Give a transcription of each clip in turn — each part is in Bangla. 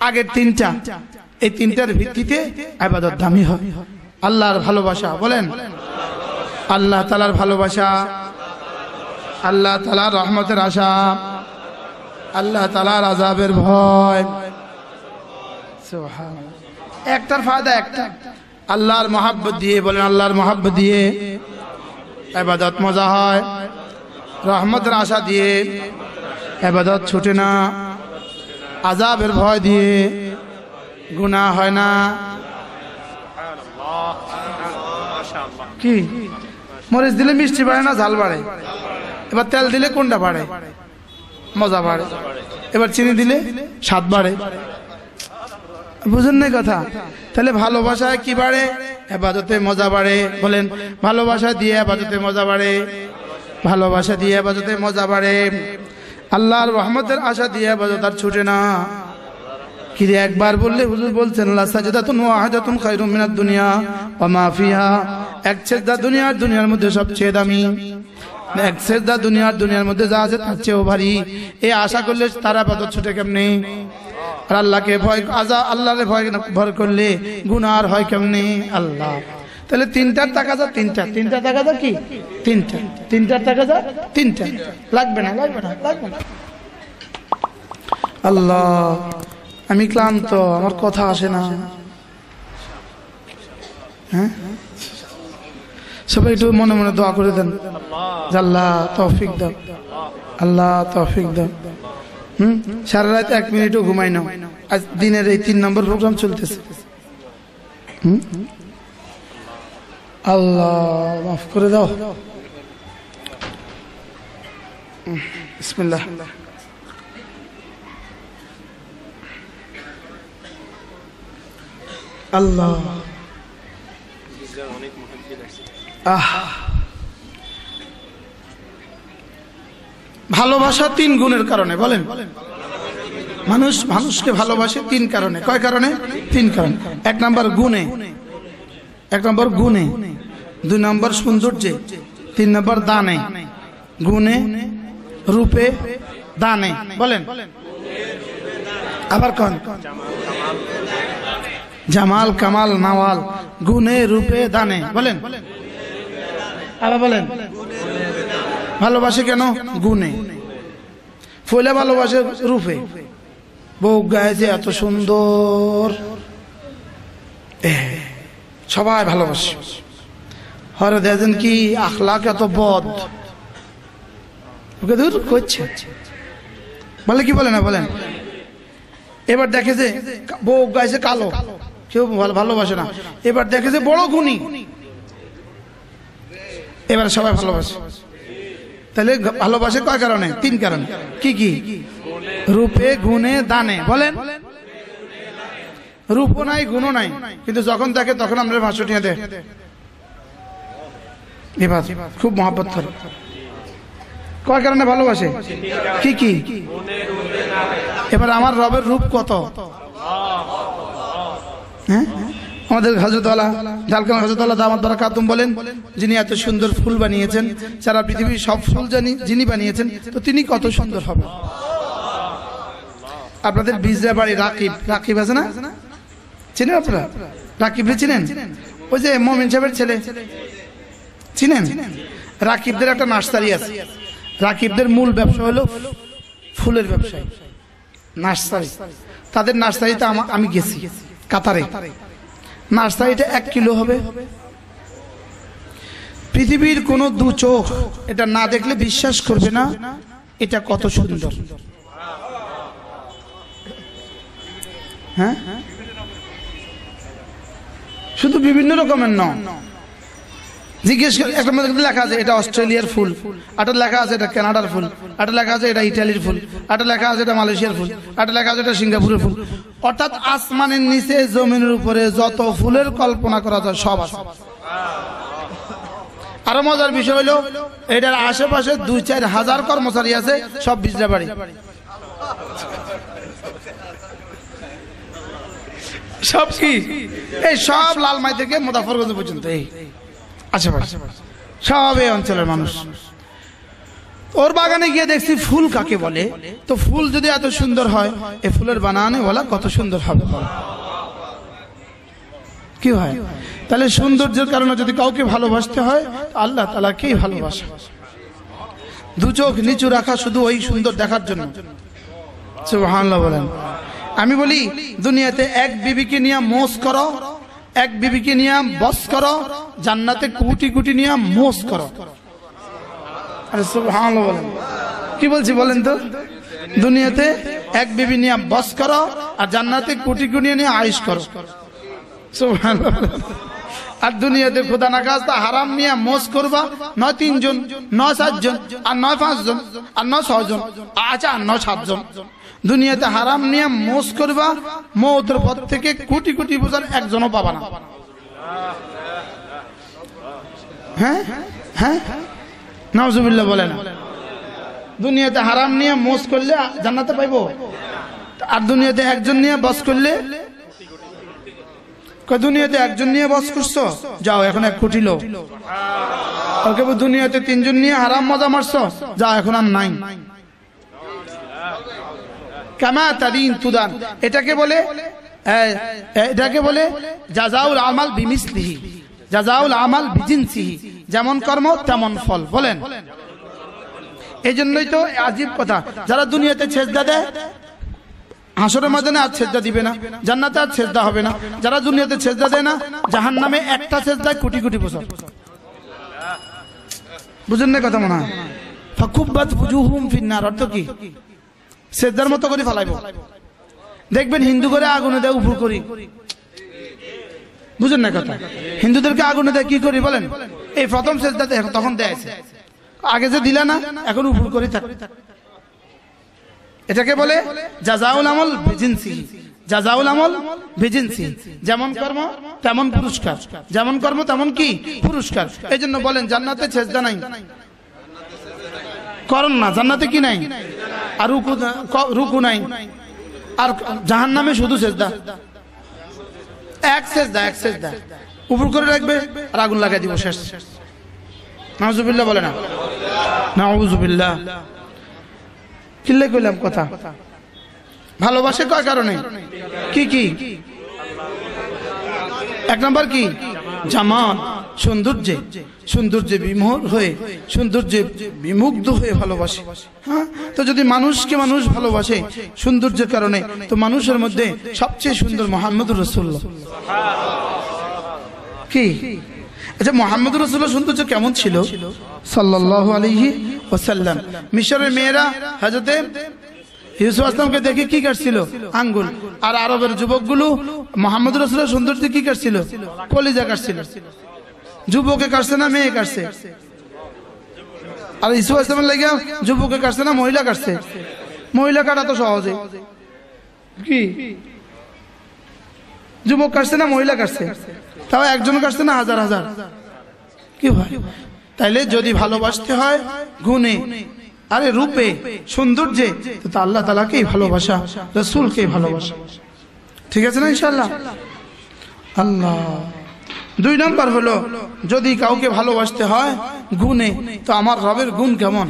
আগের তিনটা, এই তিনটার ভিত্তিতে ইবাদত দামি হয়। আল্লাহর ভালোবাসা, বলেন আল্লাহ তাআলার ভালোবাসা, আল্লাহ তাআলার রহমতের আশা, আল্লাহ তাআলার আযাবের ভয়। সুবহানাল্লাহ। একটার ফায়দা একটা, আল্লাহর মহব্বত দিয়ে, বলেন আল্লাহর মহব্বত দিয়ে ইবাদত মজা হয়, রহমতের আশা দিয়ে ইবাদত ছুটে না, আযাবের ভয় দিয়ে গুনাহ হয় না। কি মরিচ দিলে মিষ্টি বাড়ে না ঝাল বাড়ে? এবার তেল দিলে কোনটা বাড়ে? মজা বাড়ে। এবার চিনি দিলে স্বাদ বাড়ে। বুঝুন না কথা? তাহলে ভালোবাসায় কি বাড়ে? ইবাদতে মজা বাড়ে। বলেন ভালোবাসা দিয়ে ইবাদতে মজা বাড়ে, ভালোবাসা দিয়ে ইবাদতে মজা বাড়ে, আল্লাহর রহমতের আশা দিয়ে ইবাদত আর ছুটে না। কি রে একবার বললে হুজুর বলছেন লা সাজদাতুন ওয়াহিদাতুন খায়রুম মিনাদ দুনিয়া ওয়া মা ফিহা, এক সেজদা দুনিয়ার মধ্যে সবচেয়ে দামি, এক সেজদা দুনিয়ার মধ্যে যা আছে তার চেয়েও ভারী। এই আশা করলে তারা ইবাদত ছুটে কেমনে? আর আল্লাহকে ভয়, আল্লাহরে ভয় করলে গুনাহ আর হয় কেমনে? আল্লাহ। তাহলে তিনটার টাকা যা তিনটা টাকা যা কি তিনটার টাকা যা তিনটা লাগবে না। আল্লাহ আমি ক্লান্ত, আমার কথা আসে না। হ্যাঁ সবাই একটু মনে মনে দোয়া করে দেন, আল্লাহ তৌফিক দাও, আল্লাহ তৌফিক দাও। সারা রাত 1 মিনিটও ঘুমাই না। আজ দিনের এই 3 নম্বর প্রোগ্রাম চলতেছে। আল্লাহ মাফ করে দাও। বিসমিল্লাহ। আল্লাহ ভালোবাসা 3 গুণের কারণে। বলেন মানুষকে ভালোবাসে 3 কারণে। কয় কারণে? 3 কারণে। 1 নম্বর গুণে, 2 নম্বর সৌন্দর্যে, 3 নম্বর দানে। গুণে, রূপে, দানে। বলেন আবার কোন? জামাল, কামাল, নওয়াল। গুণে, রূপে, দানে। বলেন আবার বলেন। ভালোবাসে কেন? গুণে। ফলে ভালোবাসে রূপে। বউ গায়েছে এত সুন্দর, সবাই ভালোবাসে। হরে দেখেন কি আখলাক এত বদ, ওকে দূর করছে বলে কি বলে না? বলেন এবার দেখে যে বউ গায়েছে কালো, কেউ ভালোবাসে না। এবার দেখে যে বড় গুণী, এবার সবাই ভালোবাসে। তাহলে ভালোবাসে কয় কারণে? 3 কারণে। কি কি? রূপে, গুণে, দানে। বলেন রূপও নাই, গুণও নাই, কিন্তু যখন দেখে তখন আমরা ভাষণিয়া দেয় এবার খুব মহব্বত করে। কয় কারণে ভালোবাসে? কি কি? এবার আমার রবের রূপ কত? হ্যাঁ আমাদের হযরতওয়ালা জালকান হযরতওয়ালা দামাত বারাকাতুম বলেন, যিনি এত সুন্দর ফুল বানিয়েছেন, সারা পৃথিবীর সব ফুল যিনি বানিয়েছেন, তো তিনি কত সুন্দর হবে। আপনাদের বিজরা বাড়ি রাকিব আছে না? চিনেন আপনারা? রাকিব চিনেন? ওই যে মোমিন সাহেবের ছেলে, চিনেন? রাকিবদের একটা নার্সারি আছে। রাকিবদের মূল ব্যবসা হলো ফুলের ব্যবসায়, নার্সারি। তাদের নার্সারিতে আমি গেছি কাতারে। নার্সারিটা 1 কিলো হবে। পৃথিবীর কোন 2 চোখ এটা না দেখলে বিশ্বাস করবে না এটা কত সুন্দর। হ্যাঁ শুধু বিভিন্ন রকমের নয়, জিজ্ঞেস করে একটা মধ্যে লেখা আছে এটা অস্ট্রেলিয়ার ফুল, আটা লেখা আছে এটা কানাডার ফুল, আটা লেখা আছে এটা ইটালির ফুল, আটা লেখা আছে এটা মালয়েশিয়ার ফুল, আটা লেখা আছে এটা সিঙ্গাপুরের ফুল। অর্থাৎ আসমানের নিচে জমিনের উপরে যত ফুলের কল্পনা করা যায় সব আছে। আরো মজার বিষয় হলো এটার আশেপাশে 2-4 হাজার কর্মচারী আছে, সব বিজরা বাড়ি। সব কি এই সব লালমাই থেকে মুজাফফরগঞ্জ পর্যন্ত এই আশেপাশে সব এই অঞ্চলের মানুষ। ওর বাগানে গিয়ে দেখছি ফুল কাকে বলে, তো ফুল যদি এত সুন্দর হয় এই ফুলের বানানে বলা কত সুন্দর হবে কি হয়। তাহলে সৌন্দর্যের কারণে যদি কাউকে ভালোবাসতে হয় আল্লাহ তাআলাকেই ভালোবাসা। দু চোখ নিচু রাখা শুধু ওই সুন্দর দেখার জন্য, সুবহানাল্লাহ বলেন। আমি বলি দুনিয়াতে এক বিবিকে নিয়ে মোস করো, এক বিবিকে নিয়ে বস করো, জান্নাতে কোটি কোটি নিয়ে মোস করো। আরে সুবহানাল্লাহ বলেন, কি বলছি বলেন তো? দুনিয়াতে এক বিবি নিয়ে বস করো আর জান্নাতে কোটি কোটি নিয়ে আয়েশ করো, সুবহানাল্লাহ। আর দুনিয়াতে খোদা না খাস্তা হারাম নিয়ে মোস করবা, নয় 3 জন, নয় 7 জন, আর নয় 5 জন, আর নয় 6 জন, আচ্ছা আর নয় 7 জন। দুনিয়াতে হারাম নিয়ে মোস করবা, মওতের পর থেকে কোটি কোটি বছর একজনও পাবা না। হ্যাঁ হ্যাঁ নাউজুবিল্লাহ বলেন। দুনিয়াতে হারাম নিয়ে মোস করলে জান্নাতে পাইবো, আর দুনিয়াতে একজন নিয়ে বস করলে, দুনিয়াতে একজন নিয়ে বস করছো, যাও এখন 1 কোটি লো। দুনিয়াতে 3 জন নিয়ে হারাম মজা মারছো, যাও এখন আর নাই। কামা তাদিন তুদান, এটাকে বলে জাযাউল আমাল বিমিসলিহি, জাযাউল আমাল বিজিনসিহি, যেমন কর্ম তেমন ফল। বলেন, এই জন্যই তো আজীব কথা, যারা দুনিয়াতে সেজদা দেয় হাসরের ময়দানে আর সেজদা দিবে না, জান্নাতে আর সেজদা হবে না। যারা দুনিয়াতে সেজদা দেয় না জাহান্নামে একটা সেজদায় কোটি কোটি বছর। বুঝেন না কথা মনে হয়? ফাকুব্বাত ফুজুহুম ফিন্নার, অর্থ কি? সেজদার মতো করে ফেলাইবো। দেখবেন হিন্দু করে আগুনে দেয় উপর করি, বুঝেন না কথা? হিন্দুদেরকে আগুনে দেয় কি করি বলেন? এই প্রথম সেজদাতে তখন দেয়, আগে যে দিলা না এখন উপর করি থাক। এটাকে বলে জাযাউল আমল বিজিনসিহি, জাযাউল আমল বিজিনসিহি, যেমন কর্ম তেমন পুরস্কার, যেমন কর্ম তেমন কি পুরস্কার। এই জন্য বলেন জান্নাতে সেজদা নাই, করণ না, জান্নাতে কি নাই? আর রুকু নাই, আর জাহান্নামে শুধু সেজদা, এক সেজদা উপর করে রাখবে আর আগুন লাগাই দিব, শেষ। নাউজুবিল্লাহ বলে না, নাউজুবিল্লাহ। কিল্লে কইলাম কথা, ভালোবাসে কয় কারণে, কি কি? 1 নম্বর কি? জামাল, সৌন্দর্যে, সৌন্দর্যে বিমোহ হয়ে, সৌন্দর্যে বিমুগ্ধ হয়ে ভালোবাসে। হ্যাঁ, তো যদি মানুষকে মানুষ ভালোবাসে সৌন্দর্যের কারণে, তো মানুষের মধ্যে সবচেয়ে সুন্দর মুহাম্মদুর রাসূলুল্লাহ। কি? আচ্ছা, মুহাম্মদুর রাসূলুল্লাহ সৌন্দর্য কেমন ছিল সাল্লাল্লাহু আলাইহি ওয়াসাল্লাম? মিশরের মেয়েরা হযরতে ইউসুফ আসলামকে দেখে কি কাটছিল? আঙ্গুল। আর আরবের যুবকগুলো মুহাম্মদুর রাসূলের সৌন্দর্যে কি কাটছিল? কলিজা কাটছিল। যুবকে কাটছে না মেয়ে কাটছে? আর ইউসুফ আসলামের লাগে যুবকে কাটছে না মহিলা কাটছে? মহিলা কাটা তো সহজে, কি যুবক কাটছে না মহিলা কাটছে? তাও একজন কাটছে না হাজার হাজার? কি ভাই, তাইলে যদি ভালোবাসতে হয় গুণে, আরে রূপে, সৌন্দর্যে, তো আল্লাহ তাআলাকেই ভালোবাসা, রাসূলকেই ভালোবাসা। ঠিক আছে না ইনশাআল্লাহ? আল্লাহ। 2 নম্বর হলো, যদি কাউকে ভালোবাসতে হয় গুণে, তো আমার রবের গুণ কেমন,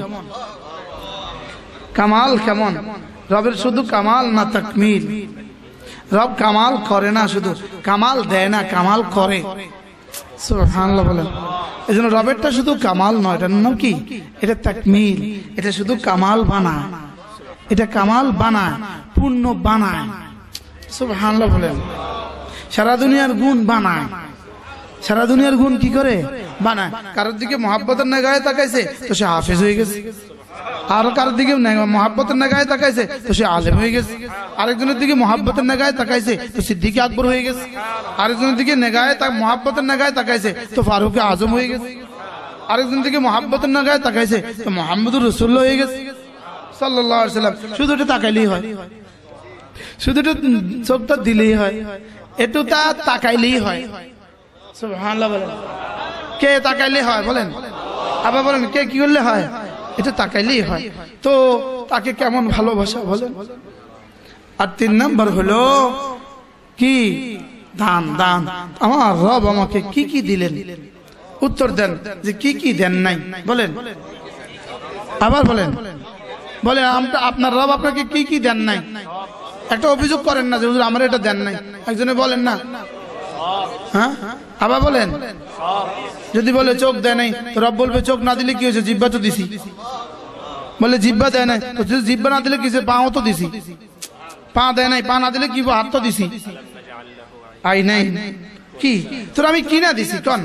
কামাল কেমন? রবের শুধু কামাল না তাকমিল। রব কামাল করে না, শুধু কামাল দেয় না, কামাল করে। সুবহানাল্লাহ বলেন। এই জন্য রবেরটা শুধু কামাল নয়, এটার নাম কি? এটা তাকমিল। এটা শুধু কামাল বানায়, এটা কামাল বানায়, পূর্ণ বানায়। সুবহানাল্লাহ বলেন। সারা দুনিয়ার গুণ বানায়, সারা দুনিয়ার গুণ কি করে বানায়? কারোর দিকে মহাব্বতের নেগাহে তাকাইছে তো সে হাফেজ হয়ে গেছে, আর কারোর দিকে মহাব্বতের নেগাহে তাকাইছে তো সে আলেম হয়ে গেছে, আরেকজনের দিকে মহাব্বতের নেগাহে তাকাইছে তো সিদ্দিক আকবর হয়ে গেছে, আরেকজনের দিকে মহাব্বতের নেগাহে তাকাইছে তো ফারুক আজম হয়ে গেছে, আরেকজনের দিকে মহাব্বতের নেগাহে তাকাইছে তো মুহাম্মদুর রাসূলুল্লাহ হয়ে গেছে সাল্লাল্লাহু আলাইহি ওয়াসাল্লাম। শুধু এটা তাকাইলেই হয়, শুধু এটা চোখটা দিলেই হয়, একটু তা তাকাইলেই হয়। সুবহানাল্লাহ বলেন। কে তাকাইলে হয় বলেন? আবার বলেন, কে কি করলে হয়? এটা তাকাইলেই হয়। তো তাকে কেমন ভালোবাসা বলেন? আর 3 নম্বর হলো কি? দান। দান। আমার রব আমাকে কি কি দিলেন? উত্তর দেন যে কি কি দেন নাই বলেন। আবার বলেন, বলেন আপনার রব আপনাকে কি কি দেন নাই? একটা অভিযোগ করেন না যে হুজুর আমার এটা দেন নাই, একজনে বলেন না। হ্যাঁ, আবার বলেন। যদি বলে চোখ দেয় নাই, রব বলবে চোখ না দিলে কি হয়েছে, জিহ্বা তো দিছি। বলে জিহ্বা দেয় নাই, জিহ্বা না দিলে কি হয়েছে, পাও তো দিছি। পা দেয় নাই, পা না দিলে কি, হাত তো দিছি। আই নাই কি তোর আমি কিনা দিছি কন?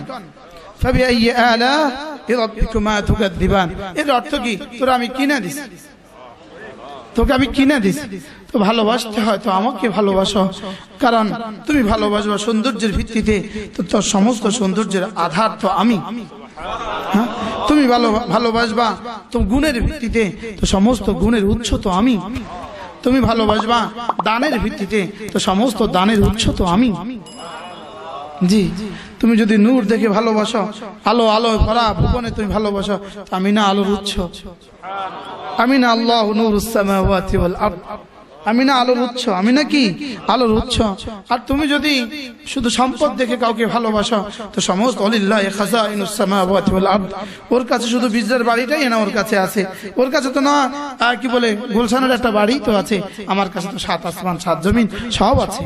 এর অর্থ কি? তোর আমি কিনা দিছি, তোকে আমি কিনে দিছি। তো ভালোবাসতে হয় তো আমাকে ভালোবাসো, কারণ তুমি ভালোবাসবা সৌন্দর্যের ভিত্তিতে, তো তোর সমস্ত সৌন্দর্যের আধার তো আমি। হ্যাঁ, তুমি ভালোবাসবা তো গুণের ভিত্তিতে, তো সমস্ত গুণের উৎস তো আমি। তুমি ভালোবাসবা দানের ভিত্তিতে, তো সমস্ত দানের উৎস তো আমি। জি, তুমি যদি নূর দেখে ভালোবাসো, আলো আলো ভরা ভুবনে তুমি ভালোবাসো, আমি না আলোর উৎস, আমি না আল্লাহ নূরুস সামাওয়াতি ওয়াল আরদ, আমি না আলোর উৎস, আমি না কি আলোর উৎস। আর তুমি যদি শুধু সম্পদ দেখে কাউকে ভালোবাসো, তো সমস্ত লিল্লাহি খাযাইনুস সামাওয়াতি ওয়াল আরদ, ওর কাছে শুধু বীজের বাড়িটাই না ওর কাছে আছে, ওর কাছে তো না কি বলে গুলশানের একটা বাড়ি তো আছে, আমার কাছে তো 7 আসমান 7 জমিন সব আছে।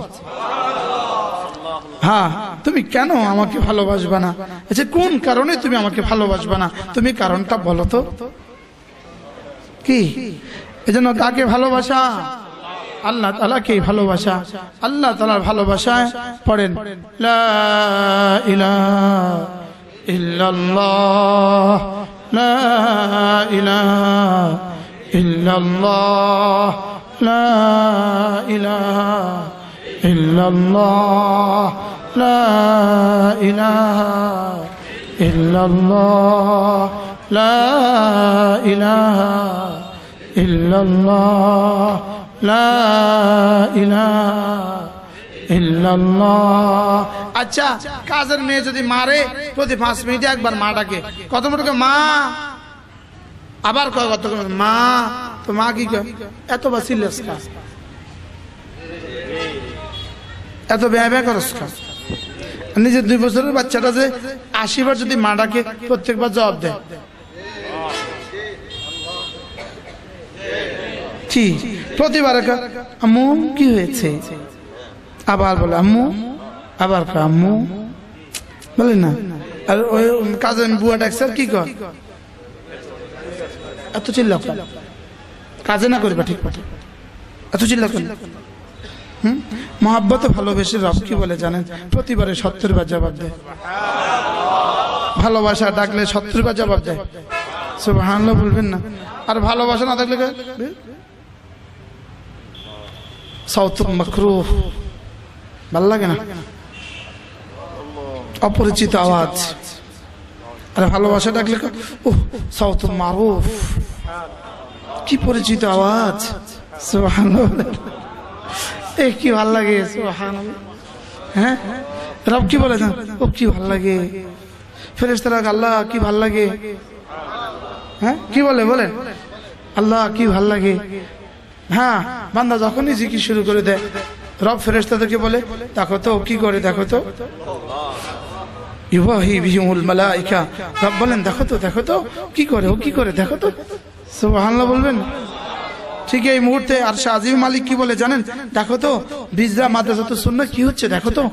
হ্যাঁ, তুমি কেন আমাকে ভালোবাসবা না? আচ্ছা, কোন কারণে তুমি আমাকে ভালোবাসবা না? তুমি কারণটা বলো তো কি? এজন্য কাকে ভালোবাসা? আল্লাহ তাআলাকে ভালোবাসা। আল্লাহ তাআলার ভালোবাসায় পড়েন লা ইলাহা ইল্লাল্লাহ, লা ইলাহা ইল্লাল্লাহ, লা ইলাহা ইল্লাল্লাহ, লা ইলাহা ইল্লাল্লাহ, লা ইলাহা ইল্লাল্লাহ, লা ইলাহা ইল্লাল্লাহ। আচ্ছা, কাজের মেয়ে যদি মারে, প্রতি 5 মিনিটে একবার মা ডাকে, কত মোটকে মা, আবার কয় কত মা, তো মা কি কয়? এত বা সিরিয়াস কাজ, এত ব্যয় করস কাজ। নিজের 2 বছরের বাচ্চাটা যে 80 বার যদি মা ডাকে, প্রত্যেকবার জবাব দেয় কি? প্রতিবার আম্মু কি হয়েছে, আবার বলে আম্মু, আবার আম্মু, বলে না। আর ওই কাজে বুয়া ডাকছে কি কর, এত চিল্লা কাজে না করবা, ঠিক কথা, এত চিল্লা কর। মহাব্বতে ভালোবেসে রব কি বলে জানেন? প্রতিবারে 70 বার জবাব দেয়। ভালোবাসা ডাকলে 70 বার জবাব দেয়। সুবহানাল্লাহ বলবেন না? আর ভালোবাসা না থাকলে সাউতুন মাকরুহ, ভালো লাগে না, অপরিচিত আওয়াজ। আর ভালোবাসা ডাকলে ওহ সাউতুন মারুফ, কি পরিচিত আওয়াজ। সুবহানাল্লাহ, কি ভাল লাগে। সুবহানাল্লাহ। হ্যাঁ, রব কি বলে জান? ও কি ভাল লাগে। ফেরেশতারা আল্লাহ কি ভাল লাগে। হ্যাঁ, কি বলে বলেন? আল্লাহ কি ভাল লাগে। হ্যাঁ, বান্দা যখনই জিকির শুরু করে দেয়, রব ফেরেশতাদেরকে বলে দেখো তো কি করে, দেখো তো। ইউবাহি বিহিমুল মালাইকা, রব বলেন দেখো তো, দেখো তো কি করে, ও কি করে, দেখো তো। সুবহানাল্লাহ বলবেন। ঠিক এই মুহূর্তে আর শাহজিব মালিক কি বলে জানেন? দেখো তো বিজরা মাদ্রাসাতুস সুন্নাহ কি হচ্ছে, দেখো তো।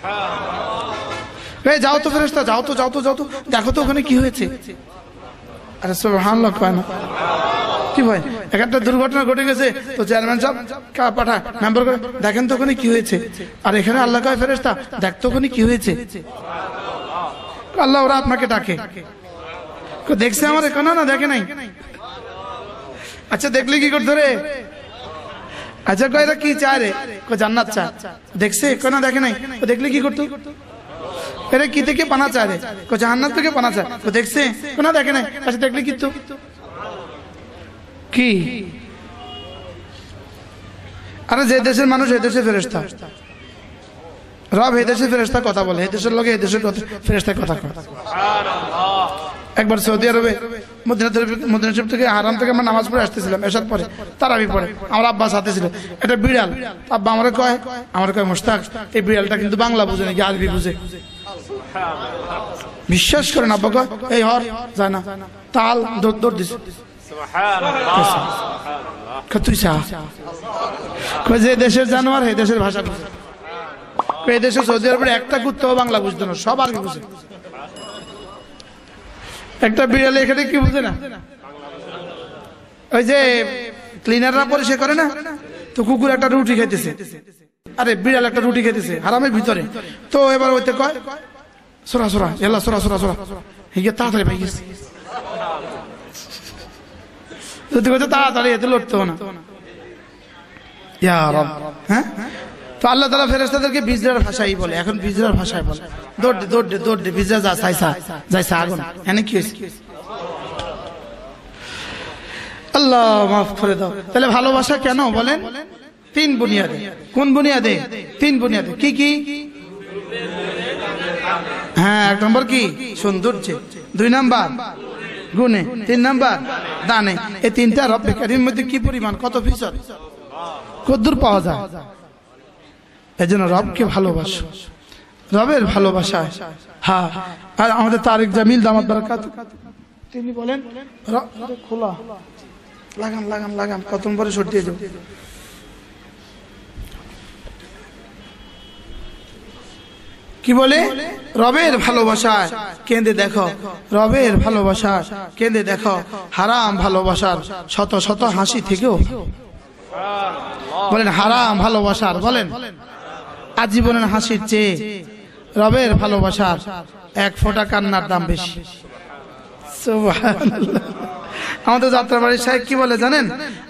এই যাও তো ফেরেশতা, যাও তো, যাও তো, যাও তো, দেখো তো ওখানে কি হয়েছে। আরে সুবহানাল্লাহ কয় না কি ভাই? একটা দুর্ঘটনা ঘটে গেছে, তো চেয়ারম্যান সাহেব পাঠা মেম্বার করে দেখেন তো ওখানে কি হয়েছে। আর এখানে আল্লাহ কয় ফেরেশতা দেখ তো ওখানে কি হয়েছে। আল্লাহ ওরা আপনাকে ডাকে, দেখছে আমার এখানে না দেখে নাই। আচ্ছা দেখলে কি করতে রে? আচ্ছা কয় এরা কি চায় রে? জান্নাত চায়। দেখছে কেন দেখে নাই? দেখলে কি করতো? এরা কি থেকে পানা চায় রে? জান্নাত থেকে পানা চায়। দেখছে কেন দেখে নাই? আচ্ছা দেখলে কি তো কি? আরে যে দেশের মানুষ এ দেশে ফেরেশতা, রব এ দেশে ফেরেশতা কথা বলে, এ দেশের লোকে এ দেশের ফেরেশতা কথা কয়। একবার সৌদি আরবে মদিনা শরীফ থেকে হারাম থেকে আমরা নামাজ পড়ে আসতেছিলাম, এসার পরে তারাবি পড়ে, আমার আব্বা সাথে ছিল। এটা বিড়াল, আব্বা আমার কয় মুশতাক এই বিড়ালটা কিন্তু বাংলা বুঝে নাকি আরবি বুঝে। বিশ্বাস করেন আব্বা কয় এই হর যায় না, তাল দৌড় দিছে। তুই চা যে দেশের জানোয়ার এই দেশের ভাষা বুঝে, এই দেশে সৌদি আরবের একটা কুত্তাও বাংলা বুঝতো না, সব আরবি বুঝে। একটা বিড়ালে এখানে কি বুঝে না, ওই যে ক্লিনাররা পরিষ্কার করে না, তো কুকুর একটা রুটি খাইতেছে, আরে বিড়াল একটা রুটি খেতেছে হারামের ভিতরে, তো এবার ওইতে কয় সোরা সোরা এলা সোরা সোরা সোরা হিগে তাড়াতাড়ি পাই গেছে, যদি কইতে তাড়াতাড়ি এতে লড়তে না। ইয়া রব, হ্যাঁ, তো আল্লাহ তাআলা ফেরেশতাদেরকে বিজরার ভাষাই বলে, এখন বিজরার ভাষায় বলে দৌড় দে দৌড় দে দৌড় দে বিজরা যা চাইছা যাইছা আগুন, এনে কি হয়েছে? আল্লাহ মাফ করে দাও। তাহলে ভালোবাসা কেন বলেন? তিন বুনিয়াদে। কোন বুনিয়াদে? তিন বুনিয়াদে। কি কি? হ্যাঁ, এক নম্বর কি? সৌন্দর্যে, দুই নাম্বার গুণে, তিন নাম্বার দানে। এই তিনটা রব্বে কারীমের মধ্যে কি পরিমাণ, কত ফিসদ, কতদূর পাওয়া যায়? এজন্য রবকে ভালোবাসো, রবের ভালোবাসায়। হ্যাঁ, আর আমাদের তারিক জামিল দামাত বারাকাত তিনি বলেন খোলা লাগান লাগান লাগান, কত নম্বরে সরিয়ে যাও। কি বলে? রবের ভালোবাসায় কেঁদে দেখো, রবের ভালোবাসায় কেঁদে দেখো, হারাম ভালোবাসার শত শত হাসি থেকেও, বলেন হারাম ভালোবাসার, বলেন আজীবনের হাসির চেয়ে রবের ভালোবাসার এক ফোঁটা কান্নার দাম বেশি। সুবহানাল্লাহ। আমাদের যাত্রাবাড়ির সাহেব কি বলে জানেন?